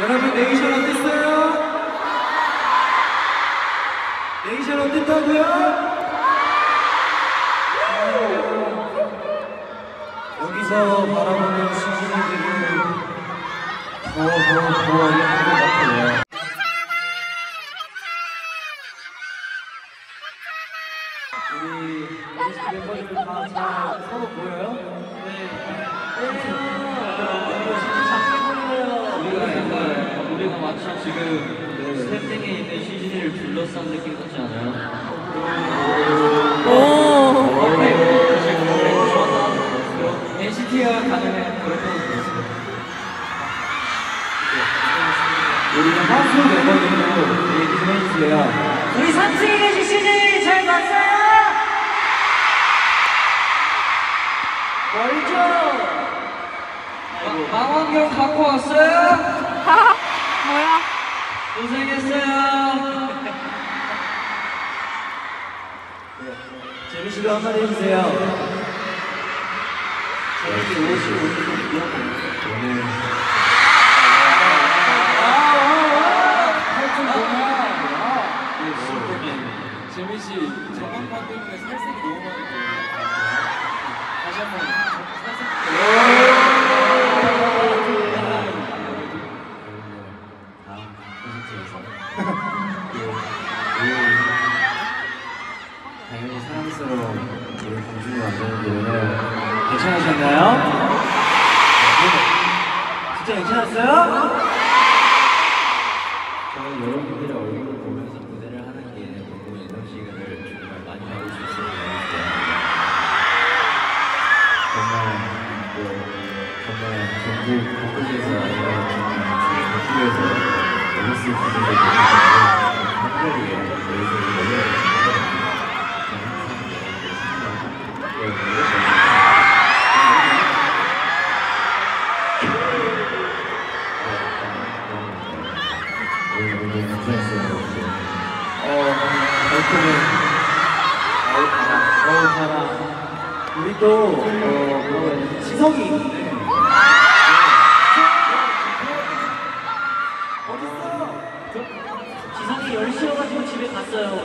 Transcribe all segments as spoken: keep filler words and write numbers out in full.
여러분 네이션 어땠어요? 네이션 어땠다고요? 여기서 바라보는 시즌이들은 더, 더, 더 예쁜 것 같아요. 우리 엔시티 멤버들 다 잘 서로 보여요? 네. 우리가 약간 우리가 마치 지금 스태핑에 있는 시즌이를 둘러싼 느낌 같지 않아요? 오. 엔시티와 가능해 그렇다고 들었어요. 우리 하수 멤버들도 얘기 좀 해주세요. 우리 삼 층에 계신 시즌이 잘 봤어요? 멀죠? 망원경 갖고 왔어요? 뭐야? 고생했어요. 재민 씨도 한마디 해주세요. 재민 씨 옷이 오늘 오늘 팔좀 뭐야? 재민 씨 저번판 때문에 살색이 너무 많은데 다시 한번 살색. 당연히 사랑스러운 우리 공주를 만드는 노래를 괜찮으셨나요? 진짜 괜찮았어요? 저는 여러분들의 얼굴을 보면서 무대를 하는 게 너무 에너지를 정말 많이 받을 수 있어서 너무 좋아요. 정말 뭐 정말 전국 곳곳에서 아니라 정말 전국에서 어렸을 분들이 한별이게 여기서 너무 우리 또 어, 뭐 지성이 있는데 어딨어? 지성이 열 시여가지고 집에 갔어요.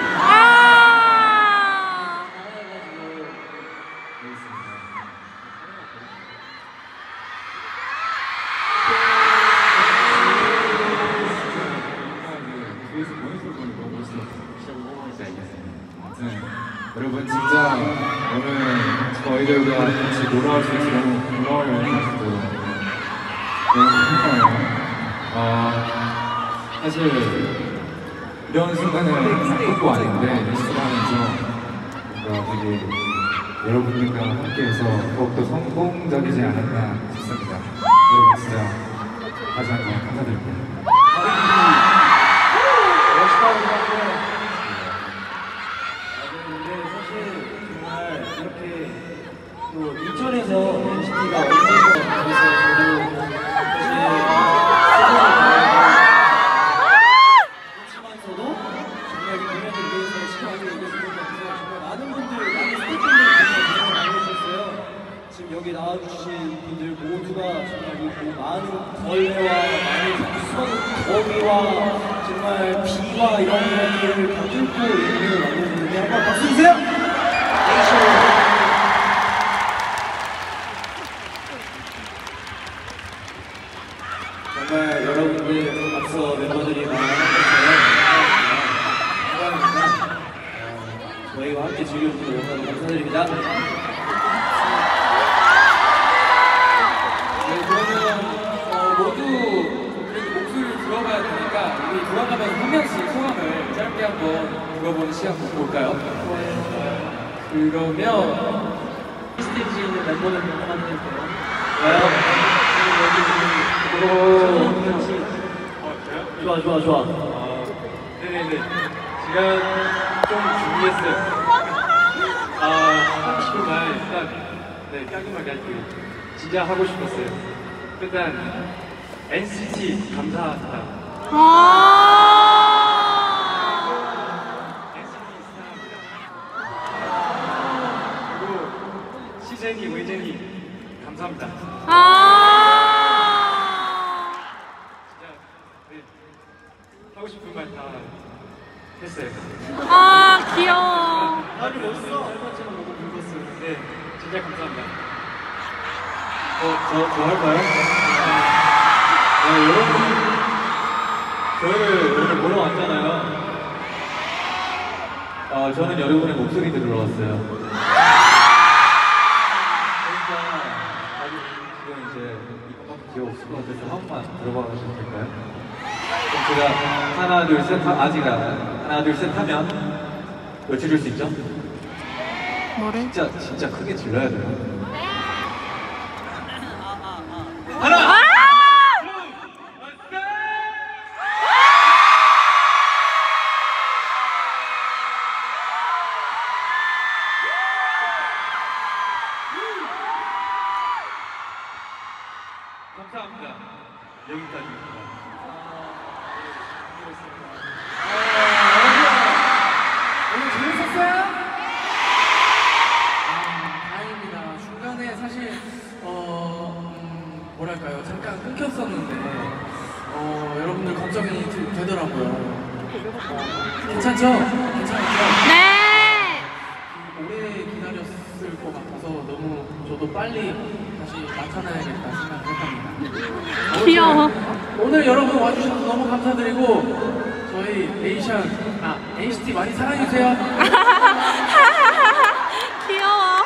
뒤에서 보내줄 거니 너무 멋있어. 진짜 너무 멋있어. 알겠습니다. 여러분 진짜 오늘 저희들과 같이 돌아올 수 있어서 너무 고마워요. 사실도 너무 행복해요. 어, 사실 이런 순간을 꿈꿔 왔는데 연습하면서 뭔가 되게 여러분들과 함께해서 더욱더 성공적이지 않았나 싶습니다. 여러분 진짜 다시 한번 감사드립니다. 멋있다고 생각해요. 근데 사실 정말 이렇게 또 인천에서 엔시티가 언젠가 그래서 저도 사실 그렇지만서도 정말 공연을 위해서 시간을 내주니까 정말 많은 분들, 많은 스태프분들이 고생을 많이 해주셨어요. 지금 여기 나와주신 분들 모두가 정말 이 많은 벌레와 많은 수많은 더위와 정말 비와 이런 것들을 다 뚫고 이 공연을 만들어주는데 한번 박수 주세요! 정말 여러분들 앞서 멤버들이 말한 것처럼 영광입니다. 어, 저희와 함께 즐겨주셔서 너무나도 감사드립니다. 네, 그러면 어, 모두 그래도 목소리를 들어봐야 되니까 우리 돌아가면서 한 명씩 소감을 짧게 한번 들어보는 시간 볼까요? 그러면 스테이지에 있는 멤버들 한번 해볼게요. 좋아요? 오, 좋아, 좋아, 좋아. 어, 네네네 제가 좀 준비했어요. 아 하고 싶은 말 일단 네 깔끔하게 할게요. 진짜 하고 싶었어요. 일단 엔시티 감사하다. 엔시티 사랑합니다. 그리고 시제니 외제니 감사합니다. 진짜 귀여워. 다들 멋있어. 짤방처럼 보고 붉었어요. 네, 진짜 감사합니다. 어, 저, 저 할까요? 네, 여러분. 저희를 오늘 보러 왔잖아요. 어, 저는 여러분의 목소리 들으러 왔어요. 그러니까 아직 지금 이제 이것밖에 기억 없을 것 같아서 한 번만 들어봐 주시면 될까요? 그럼 제가 하나, 둘, 셋, 하, 아직 안 하나, 둘, 셋 하면 외쳐줄 수 있죠? 뭐래? 진짜, 진짜 크게 질러야 돼요. 감사합니다. 여기까지입니다. 오늘 재밌었어요? 아, 다행입니다. 중간에 사실 어 음, 뭐랄까요 잠깐 끊겼었는데 어 여러분들 걱정이 되- 되더라고요. 괜찮죠? 괜찮았죠? 네. 오래 기다렸을 것 같아서 너무 저도 빨리 다시 나타나야겠다 생각을 했답니다. 귀여워. 오늘 여러분 와주셔서 너무 감사드리고 저희 에이션 아 엔시티 많이 사랑해주세요. 귀여워.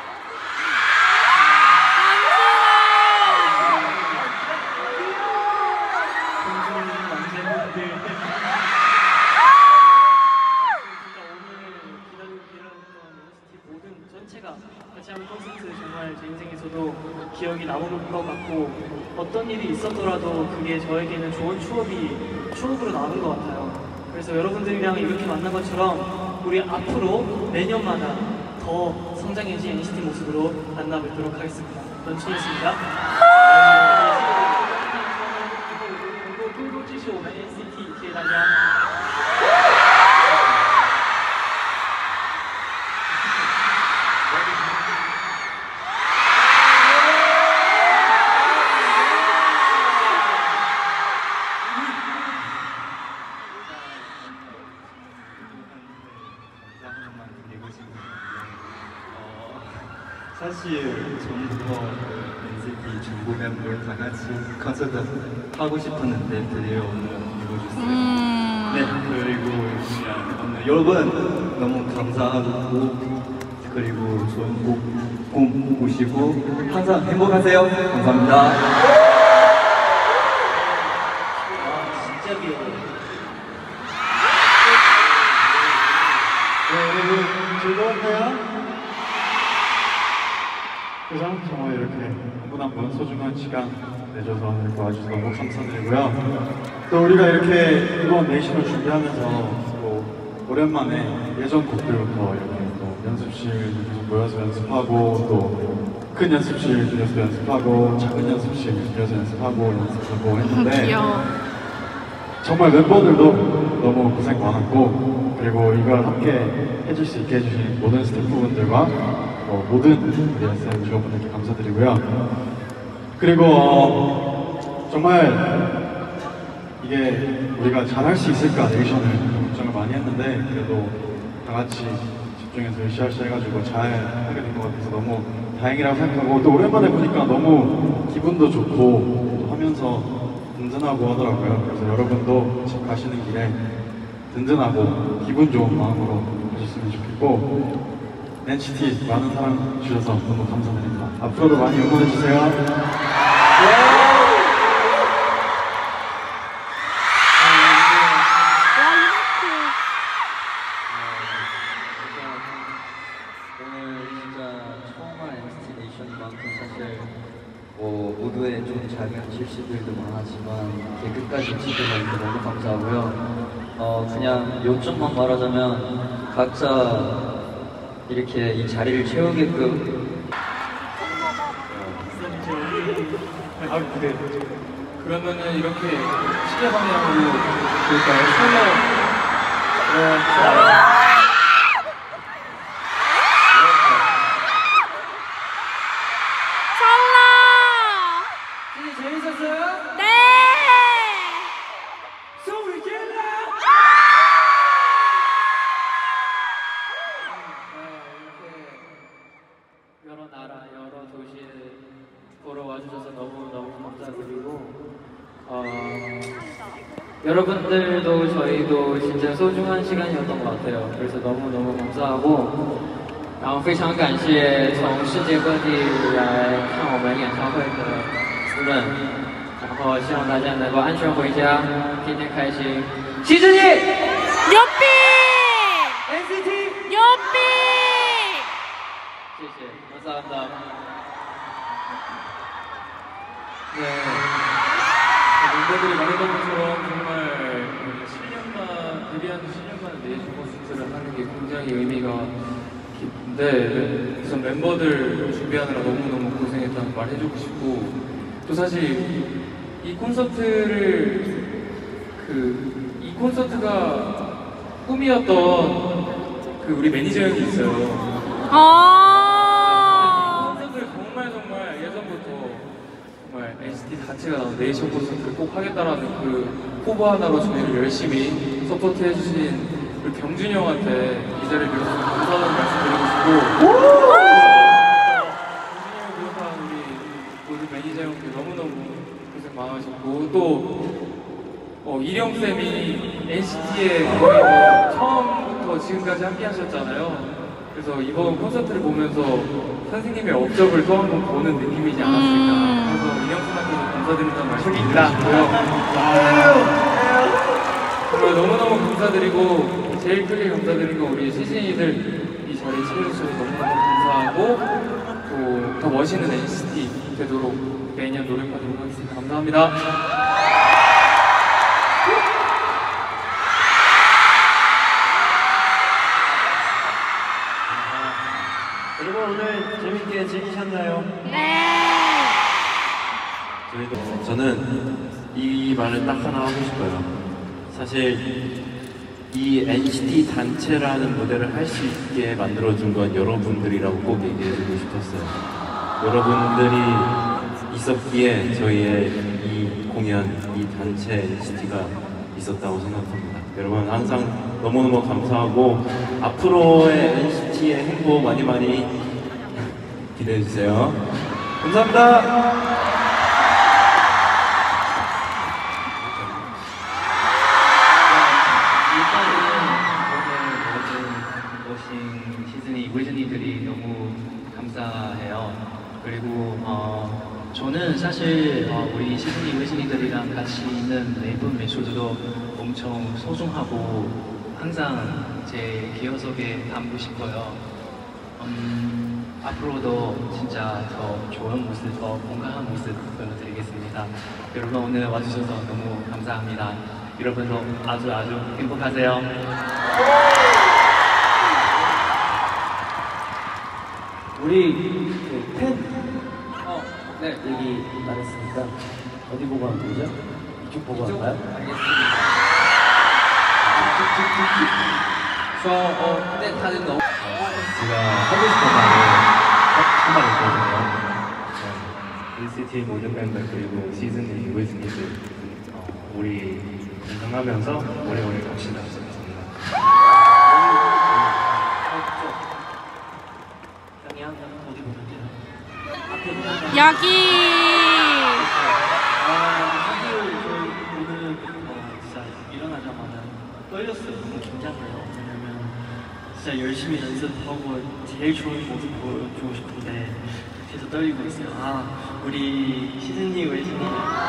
청소년 남자분들 때문에 진짜 오늘 기다리고 기다렸던 엔시티 모든 전체가 같이 하는 콘서트 정말 제 인생에서도 기억이 남을 것 같고 어떤 일이 있었더라도 그게 저에게는 좋은 추억이 추억으로 남은 것 같아요. 그래서 여러분들이랑 이렇게 만난 것처럼 우리 앞으로 매년마다 더 성장해진 엔시티 모습으로 만나 뵙도록 하겠습니다. 런쥔이었습니다. 更多支持我们 N C T， 谢谢大家。 사실 전부터 엔시티 전부 멤버 다 같이 콘서트 하고 싶었는데 드디어 오늘 이루어졌어요. 음. 네, 그리고 그냥 오늘 여러분 너무 감사하고 그리고 좋은 곡, 꿈 꾸시고 항상 행복하세요. 감사합니다. 진짜 귀여워. 네, 여러분 즐거웠나요? 그죠? 정말 이렇게 한 분 한 분 소중한 시간 내줘서 이렇게 와주셔서 너무 감사드리고요. 또 우리가 이렇게 이번 내신을 준비하면서 또 오랜만에 예전 곡들부터 이렇게 또 연습실 모여서 연습하고 또 큰 연습실 들여서 연습하고 작은 연습실 들여서 연습하고 연습하고 했는데 귀여워. 정말 멤버들도 너무 고생 많았고 그리고 이걸 함께 해줄 수 있게 해주신 모든 스태프분들과 어, 모든 우리 에스엠 직원분들께 감사드리고요. 그리고 어, 정말 이게 우리가 잘할 수 있을까 내이션을 걱정을 많이 했는데 그래도 다 같이 집중해서 으쌰으쌰 해가지고 잘 하게 된 것 같아서 너무 다행이라고 생각하고 또 오랜만에 보니까 너무 기분도 좋고 또 하면서 든든하고 하더라고요. 그래서 여러분도 집 가시는 길에 든든하고 기분 좋은 마음으로 가셨으면 좋겠고 엔시티 많은 사랑 주셔서 너무 감사드립니다. 앞으로도 많이 응원해주세요. 오늘 진짜 처음 한 엔시티 네이션만큼 사실 뭐 무도에 좀 작은 실수들도 많았지만 이렇게 끝까지 지켜주셔서 너무 감사하고요. 어 그냥 요점만 말하자면 각자 이렇게 이 자리를 채우게끔 아 그래. 그러면은 이렇게 시계 방향으로 볼까요? 솔로. 네, 좋아요. 찰나. 재밌었어요? 네. 소리 질러! 여러분들도 저희도 진짜 소중한 시간이었던 것 같아요. 그래서 너무너무 감사하고 然后非常感谢从世界各地来看我们演唱会的人们，然后希望大家能够安全回家，天天开心。西之翼， 牛逼 엔시티 牛逼谢谢，감사합니다。 네. 멤버들이 말했던 것처럼 정말 칠 년만, 데뷔한 지 칠 년 만에 네이션 콘서트를 하는 게 굉장히 의미가 깊은데, 우선 멤버들 준비하느라 너무너무 고생했다는 말 해주고 싶고, 또 사실 이 콘서트를, 그, 이 콘서트가 꿈이었던 그 우리 매니저 형이 있어요. 아 콘서트를 정말 정말 예전부터 정말 엔시티 자체가 나온 네이션 콘서트를 꼭 하겠다라는 그 포부 하나로 저희를 열심히 서포트 해주신 우리 병준이 형한테 이 자리를 빌어서 감사하다는 말씀드리고 싶고, 병준이 형을 비롯한 우리 모든 매니저 형들 너무너무 고생 많으셨고, 또 어, 이령쌤이 엔시티의 거의 뭐 처음부터 지금까지 함께 하셨잖아요. 그래서 이번 콘서트를 보면서 선생님의 업적을 또 한 번 보는 느낌이지 않았을까. 그래서 이령쌤한테도 감사드린다는 말씀이 드리고요. 정말 너무너무 감사드리고, 제일 크게 감사드린 건 우리 시즌이들 이 자리에 채워주셔서 너무너무 감사하고, 또 더 멋있는 엔시티 되도록 매년 노력하도록 하겠습니다. 감사합니다. 여러분 오늘 재밌게 즐기셨나요? 네 저희도 저는 이 말을 딱 하나 하고 싶어요. 사실 이 엔시티 단체라는 무대를 할 수 있게 만들어준 건 여러분들이라고 꼭 얘기해주고 싶었어요. 여러분들이 있었기에 저희의 이 공연, 이 단체 엔시티가 있었다고 생각합니다. 여러분 항상 너무너무 감사하고 앞으로의 엔시티의 행보 많이 많이 기대해주세요. 감사합니다. 시즌이 위즈니들이 너무 감사해요. 그리고 어, 저는 사실 어, 우리 시즌이 위즈니들이랑 같이 있는 매번 매초도 엄청 소중하고 항상 제 기억 속에 담고 싶어요. 음, 앞으로도 진짜 더 좋은 모습, 더 건강한 모습 보여드리겠습니다. 여러분 오늘 와주셔서 너무 감사합니다. 여러분도 아주 아주 행복하세요. 우리 그 팬 어, 네. 얘기 말했으니까 어디 보고 하는 거죠? 이쪽 보고 할까요? 알겠습니다. 저, 어, 근데 다들 너무. 제가 하고 싶은 말을 딱 한 말 있거든요. 엔시티 모든 멤버 그리고 시즌이 위즈니들 어, 우리 건강하면서 오래오래 갑시다. 여기 아, 사실 저희 오늘 어, 진짜 일어나자마자 떨렸어요. 너무 긴장돼요. 왜냐면 진짜 열심히 연습하고 제일 좋은 모습 보여주고 싶은데 계속 떨리고 있어요. 아, 우리 시즌이 웨이신이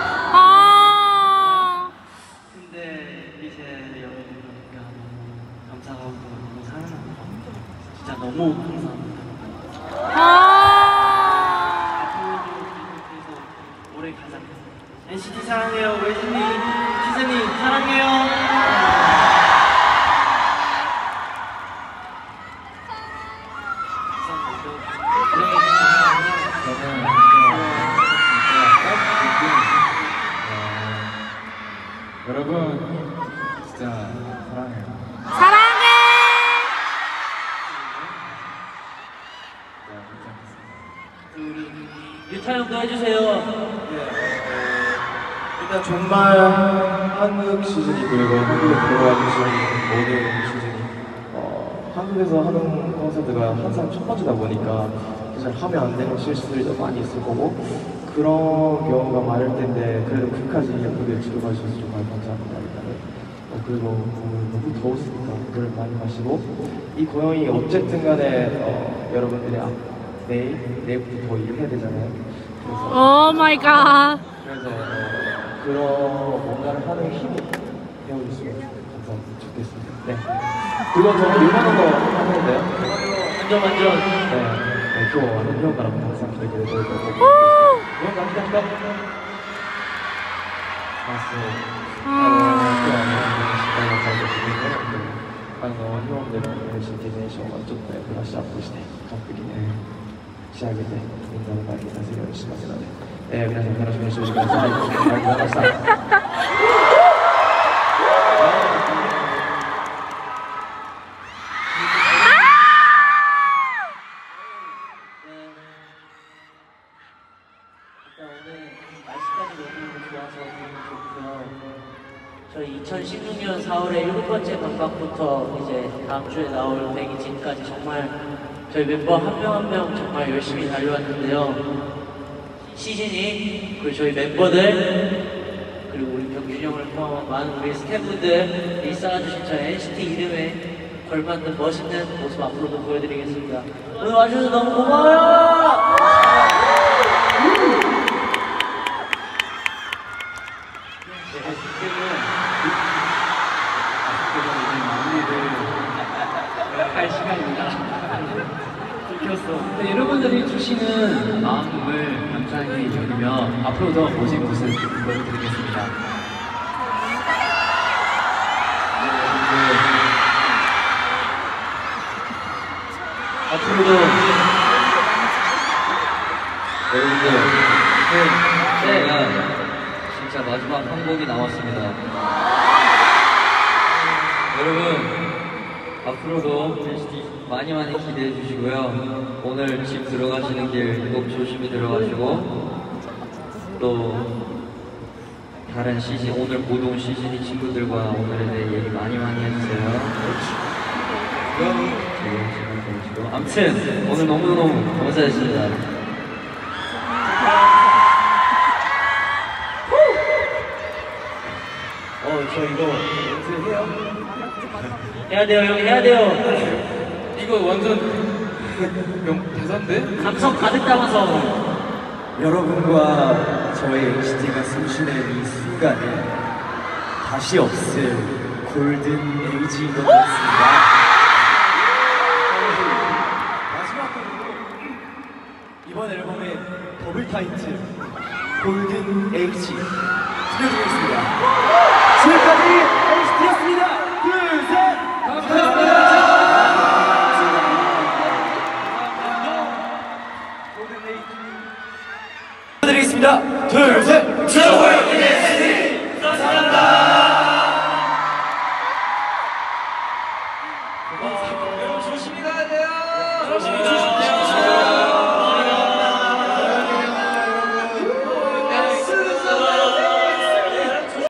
아 근데 이제 여러분들과 너무 감사하고 너무 사랑하고 진짜 너무 감사합니다. 아 앞으로도 계속해서 오래 가자. 엔시티 사랑해요. 웨이신이 시즌이 사랑해요. 여러분 진짜 사랑해요. 사랑해 우리 유타 형도 해주세요. 일단 정말 한국 시즌이 그리고 한국에 들어와 주신 모든 시즌이 어, 한국에서 하는 콘서트가 항상 첫 번째다 보니까 사실 하면 안 되는 실수들도 많이 있을 거고 그런 경우가 많을 텐데 그래도 끝까지 예쁘게 지켜봐 주셔서 정말 감사합니다. 일단은. 어, 그리고 오늘 너무 더웠으니까 물을 많이 마시고 이 공연이 어쨌든 간에 어, 여러분들이 아, 내일, 내일부터 더 일해야 되잖아요. 그래서 오 마이 갓. 그래서 어, 그런 뭔가를 하는 힘이 되어주시면 감사합니다. 좋겠습니다. 네. 그거 저 일본어로 하는데요. 완전 완전. 네. 네, 또 일본어랑 항상 기대해 주실 거고. 일본 감사합니다. 맞습니다. あの今日はね、大学在学でね、あの日本でのエヌシーティーテンションをちょっとね、ブラッシュアップして、完璧にね、仕上げて、みんなの前に出せるようにしますので、えー、皆さん楽しみにしておいてください。ありがとうございました。 저희 이천십육 년 사월에 일곱 번째 방방부터 이제 다음 주에 나올 백이진까지 정말 저희 멤버 한 명 한 명 정말 열심히 달려왔는데요. 시즌이 그리고 저희 멤버들 그리고 우리 병준이 형을 포함한 많은 우리 스태프분들이 쌓아주신 저희 엔시티 이름에 걸맞는 멋있는 모습 앞으로도 보여드리겠습니다. 오늘 와주셔서 너무 고마워요! 할 시간입니다. 들켰어. 네, 여러분들이 주시는 마음을 감사하게 여기며 앞으로도 멋진 모습 보여드리겠습니다. 네, 앞으로도 여러분들 네, 저희가 진짜 마지막 한 곡이 남았습니다. 여러분 앞으로도 엔시티 많이 많이 기대해 주시고요. 오늘 집 들어가시는 길 꼭 조심히 들어가시고 또 다른 시즌 오늘 못 온 시즌이 친구들과 오늘에 대해 얘기 많이 많이 해주세요. 그럼 아무튼 오늘 너무너무 감사했습니다. 어, 저 이거 연습해요? 해야 돼요, 형 해야 돼요. 이거 완전 명 대사인데? 감성 가득 담아서. 여러분과 저희 엔시티가 숨쉬는 이 순간은 다시 없을 골든 에이지인 것 같습니다. 마지막 곡으로 이번 앨범의 더블 타이틀 골든 에이지 들려드리겠습니다. 지금까지 엔시티였습니다. 둘, 셋! 감사합니다. 드리겠습니다. 둘, 셋!